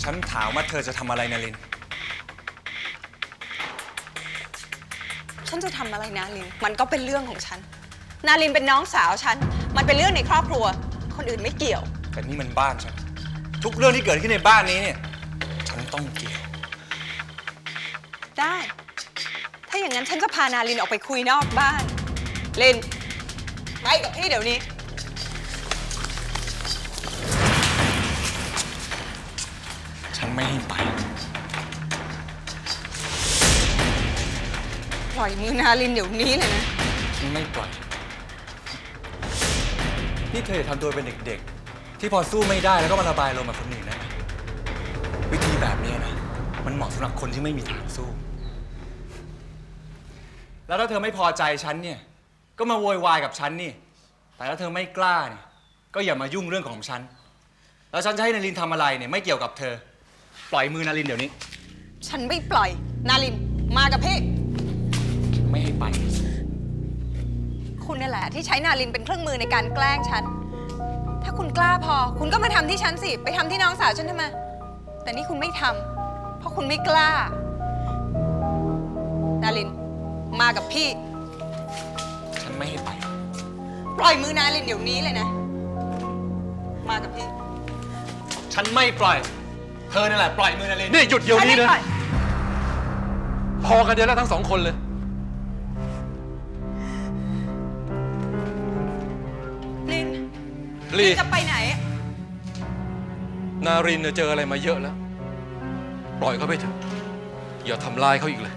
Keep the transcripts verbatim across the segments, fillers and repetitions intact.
ฉันถามว่าเธอจะทำอะไรนารินฉันจะทำอะไรนารินมันก็เป็นเรื่องของฉันนารินเป็นน้องสาวฉันมันเป็นเรื่องในครอบครัวคนอื่นไม่เกี่ยวแต่นี่มันบ้านฉันทุกเรื่องที่เกิดขึ้นในบ้านนี้เนี่ยฉันต้องเกี่ยวได้ถ้าอย่างนั้นฉันจะพานารินออกไปคุยนอกบ้านลินไปกับพี่เดี๋ยวนี้ฉันไม่ให้ไปปล่อยมือนารินเดี๋ยวนี้เลยนะฉันไม่ปล่อยนี่เธออย่าทำตัวเป็นเด็กๆที่พอสู้ไม่ได้แล้วก็มาระบายลมกับคนอื่นนะวิธีแบบนี้นะมันเหมาะสำหรับคนที่ไม่มีทางสู้แล้วถ้าเธอไม่พอใจฉันเนี่ยก็มาโวยวายกับฉันนี่แต่ถ้าเธอไม่กล้าเนี่ยก็อย่ามายุ่งเรื่องของฉันแล้วฉันจะให้นารินทำอะไรเนี่ยไม่เกี่ยวกับเธอปล่อยมือนารินเดี๋ยวนี้ฉันไม่ปล่อยนารินมากับพี่ไม่ให้ไปคุณนี่แหละที่ใช้นารินเป็นเครื่องมือในการแกล้งฉันถ้าคุณกล้าพอคุณก็มาทำที่ฉันสิไปทำที่น้องสาวฉันทำไมแต่นี่คุณไม่ทำเพราะคุณไม่กล้านารินมากับพี่ฉันไม่ให้ไปปล่อยมือนารินเดี๋ยวนี้เลยนะมากับพี่ฉันไม่ปล่อยเธอนั่นแหละปล่อยมือนารินนี่หยุดเดี๋ยวนี้นะพอกันเดี๋ยวแล้วทั้งสองคนเลยลินลีจะไปไหนนารินเจออะไรมาเยอะแล้วปล่อยเขาไปเถอะอย่าทำลายเขาอีกเลย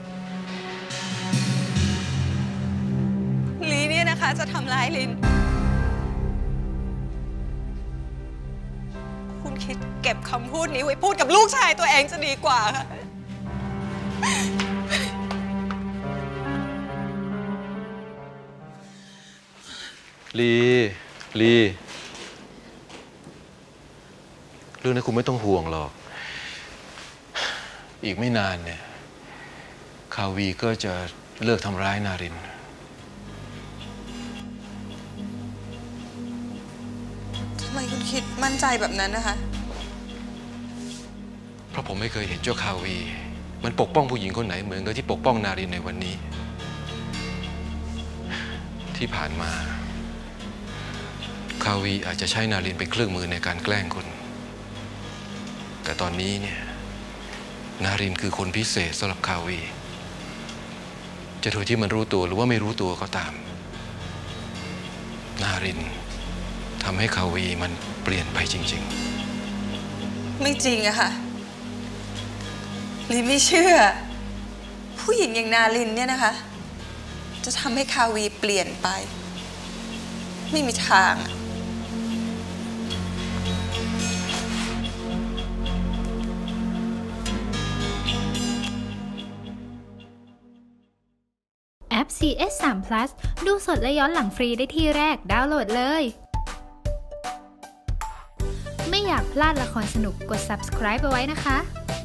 ลีเนี่ยนะคะจะทำร้ายลินคุณคิดเก็บคำพูดนี้ไว้พูดกับลูกชายตัวเองจะดีกว่าค่ะลีลีเรื่องนี้คุณไม่ต้องห่วงหรอกอีกไม่นานเนี่ยคาวีก็จะเลิกทำร้ายนารินทำไมคุณคิดมั่นใจแบบนั้นนะคะเพราะผมไม่เคยเห็นเจ้าคาวีมันปกป้องผู้หญิงคนไหนเหมือนกับที่ปกป้องนารินในวันนี้ที่ผ่านมาคาวีอาจจะใช้นารินเป็นเครื่องมือในการแกล้งคุณแต่ตอนนี้เนี่ยนารินคือคนพิเศษสำหรับคาวีจะโดยที่มันรู้ตัวหรือว่าไม่รู้ตัวก็ตามนารินทำให้คาวีมันเปลี่ยนไปจริงๆไม่จริงอะค่ะลินไม่เชื่อผู้หญิงอย่างนารินเนี่ยนะคะจะทำให้คาวีเปลี่ยนไปไม่มีทางแอป ซี เอส สาม พลัส ดูสดและย้อนหลังฟรีได้ที่แรกดาวน์โหลดเลยไม่อยากพลาดละครสนุกกด ซับสไครบ์ เอาไว้นะคะ